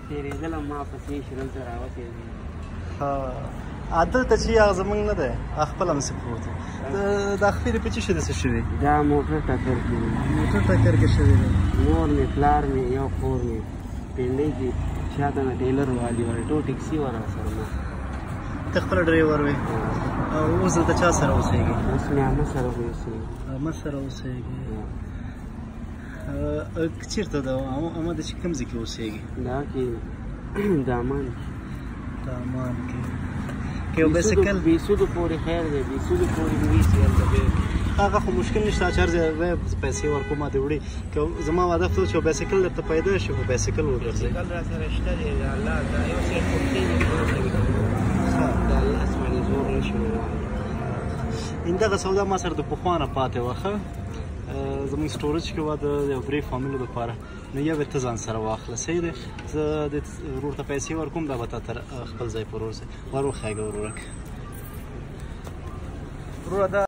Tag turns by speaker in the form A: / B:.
A: تېرېدلم ما پسې شرل ته راوتېږم.
B: دلته چې هغه زمونږ نه دی هغه خپله همسې پروت دی. دا خپلې په څه شي داسې شوي؟
A: دا موټر ټکر کې وي.
B: موټر ټکر کې شوي دی.
A: مور مې پلار مې یو خور مې پنډۍ کې شاته نه ټیلر والي وه ټو ټیکسي وه راسره ما.
B: ته خپله ډرایور وې او اوس دلته چا سره اوسېږي؟
A: اوس مې عمه سره اوسېږي.
B: عمه سره اوسېږي. چېرته ده عمه د چې کوم ځای کې اوسېږي؟
A: دا کې دامان
B: دامان کې که یو بایسکل
A: بېسودو پورې خیر دی بېسودو پورې مې ویسي هلته
B: هغه خو مشکل نشته چې هر ځای پیسې ورکوم ما دې وړي که زما هدف دا چې یو بایسکل درته پیدا شي په بایسکل وګرځئ.
A: بایسکل راسره شته دی د الله دا یو سیټ پوښتنې د الله سمانې زور نه شي
B: همدغه سودا ما سره د پخوا نه پاتې وه ښه زمونږ سټورج کې وه د یو درې فامیلو دپاره نو یو یې ته ځان سره واخله صحیح دی زه د ورور ته پیسې ورکوم دا به تا تر خپل ځای پورې ور وښایږه وروره